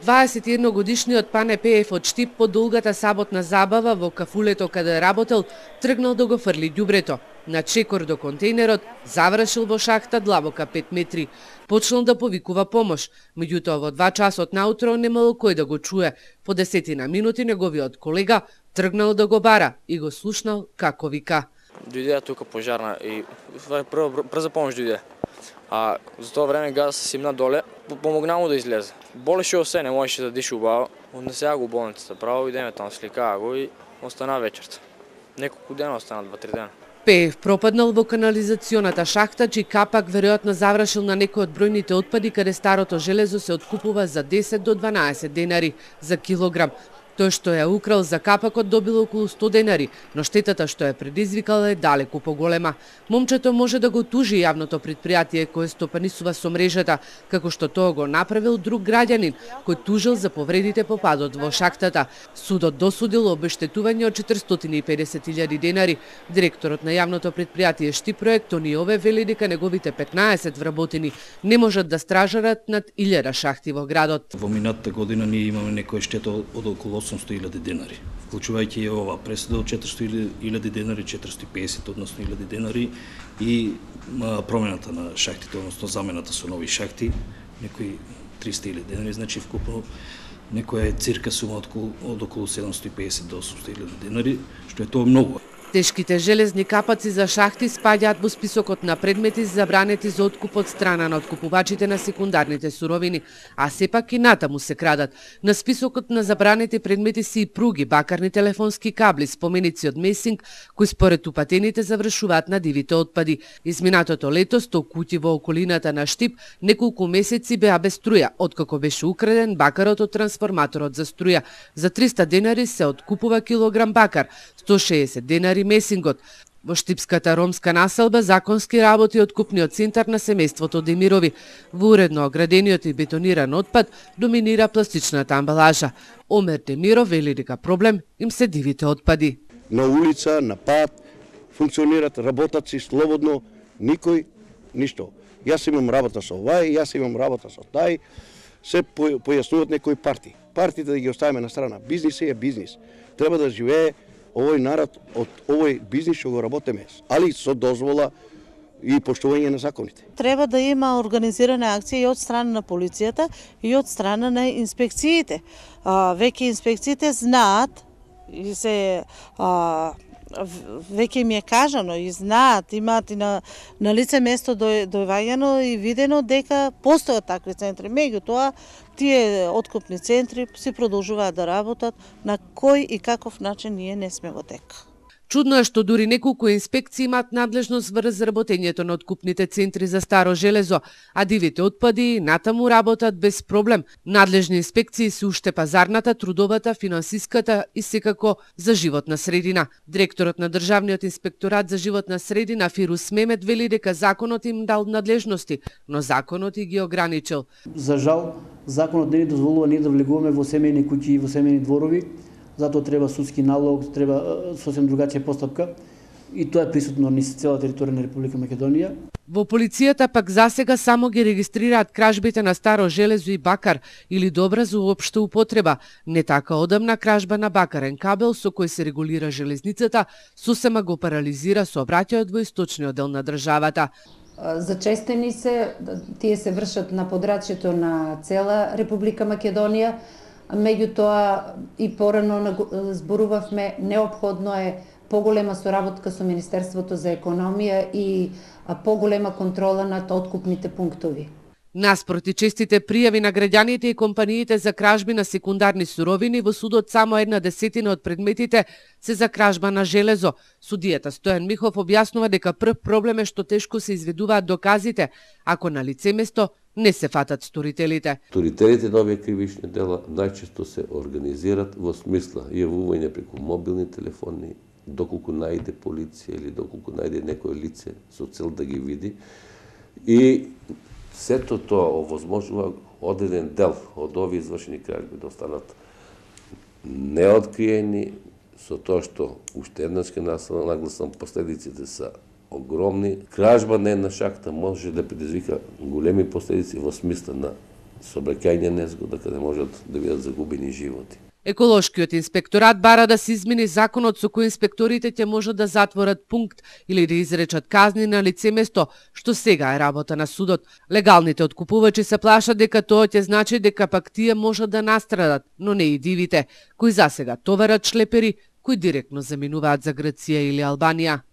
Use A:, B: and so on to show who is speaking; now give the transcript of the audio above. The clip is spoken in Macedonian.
A: 21-годишниот Пане Пеев од Штип по долгата саботна забава во кафулето каде работел тргнал да го фрли ѓубрето. На чекор до контейнерот завршил во шахта длабока 5 метри. Почнал да повикува помош, меѓутоа во 2 часот наутро немало кој да го чуе. По 10 минути неговиот колега тргнал да го бара и го слушнал како вика.
B: Дојде тука пожарна и брза помош дојде. А за тоа време газ симна доле, помогна му да излезе. Болеше осе, не можеше да диша убаво. Onda сега го болницата право, идеме там, сликаа го и остана вечерта. Неколку дена остана, 2-3 дена.
A: Пеев пропаднал во канализационата шахта, чиј капак веројатно завршил на некој од бројните отпади каде старото железо се откупува за 10 до 12 денари за килограм. Тој што ја украл за капакот добил околу 100 денари, но штетата што ја предизвикала е далеку поголема. Момчето може да го тужи јавното предпријатие кое стопанисува со мрежата, како што тоа го направил друг граѓанин, кој тужил за повредите по падот во шахтата. Судот досудил обештетување од 450.000 денари. Директорот на јавното предпријатие Штипроект Тони Ове вели дека неговите 15 вработени не можат да стражарат над 1000 шахти во градот.
C: Во минатата година ние имаме некоја штета од околу 800.000 денари, вклучувајќи и ова пресуда од 400.000 денари, 450 односно 1000 денари и промената на шахтите, односно замената со нови шахти, некои 300.000 денари, значи вкупно некоја е цирка сума од околу 750 до 800.000 денари, што е тоа многу.
A: Тешките железни капаци за шахти спаѓаат во списокот на предмети забранети за откуп од страна на откупувачите на секундарните суровини, а сепак и натаму се крадат. На списокот на забранети предмети се и пруги, бакарни телефонски кабли, споменици од месинг, кои според упатените завршуваат на дивите отпади. Изминатото лето 100 куќи во околината на Штип неколку месеци беа без струја, откако беше украден бакарот од трансформаторот за струја. За 300 денари се откупува килограм бакар, 160 денари месингот. Во Штипската ромска населба законски работи откупниот центар на семејството Демирови. Во уредно оградениот и бетониран отпад доминира пластичната амбалажа. Омер Демиров вели дека проблем им се дивите отпади.
D: На улица, на пат, функционират, работат си слободно, никој ништо. Јас имам работа со овај, јас имам работа со тај, се појаснуваат некои парти. Партите да ги оставиме на страна. Бизнис е бизнис. Треба да живее овој народ од овој бизнис што го работиме, али со дозвола и поштување на законите.
E: Треба да има организирана акција и од страна на полицијата и од страна на инспекциите. Веќе инспекциите знаат и се веќе им е кажано и знаат, имаат и на лице место дојаѓано и видено дека постојат такви центри. Меѓутоа, тие откупни центри се продолжуваат да работат, на кој и каков начин ние не сме во тек.
A: Чудно е што дури неколку инспекции имаат надлежност врз работењето на откупните центри за старо железо, а дивите отпади натаму работат без проблем. Надлежни инспекции се уште пазарната, трудовата, финансиската и секако за животна средина. Директорот на Државниот инспекторат за животна средина Фирус Мемет вели дека законот им дал надлежности, но законот и ги ограничил.
F: За жал, законот не ни дозволува ние да влегуваме во семејни куќи и во семејни дворови. Затоа треба судски налог, треба сосем другачија постапка и тоа е присутно на цела територија на Република Македонија.
A: Во полицијата пак засега само ги регистрираат кражбите на старо железо и бакар или добра за уопшта употреба. Не така одамна кражба на бакарен кабел со кој се регулира железницата сосема го парализира сообраќајот во источниот дел на државата.
G: Зачестени се, тие се вршат на подрачјето на цела Република Македонија. Меѓутоа и порано зборувавме, неопходно е поголема соработка со Министерството за економија и поголема контрола над откупните пунктови.
A: Наспроти честите пријави на граѓаните и компаниите за кражби на секундарни суровини, во судот само 1/10 од предметите се за кражба на железо. Судијата Стојан Михов објаснува дека прв проблем е што тешко се изведуваат доказите, ако на лице место не се фатат сторителите.
H: Сторителите на овие кривични дела најчесто се организират во смисла јавување преку мобилни телефони, доколку најде полиција или доколку најде некој лице со цел да ги види. И сето тоа овозможува одреден дел од овие извршени кражби да останат неоткриени, со тоа што уште еднаш ќе нагласам последиците се огромни. Кражба на една шахта може да предизвика големи последици во смисла на сообраќајна незгода, каде можат да бидат загубени животи.
A: Еколошкиот инспекторат бара да се измени законот со кој инспекторите ќе можат да затворат пункт или да изречат казни на лице место, што сега е работа на судот. Легалните откупувачи се плашат дека тоа ќе значи дека пак тие можат да настрадат, но не и дивите, кои засега товарат шлепери кои директно заминуваат за Грција или Албанија.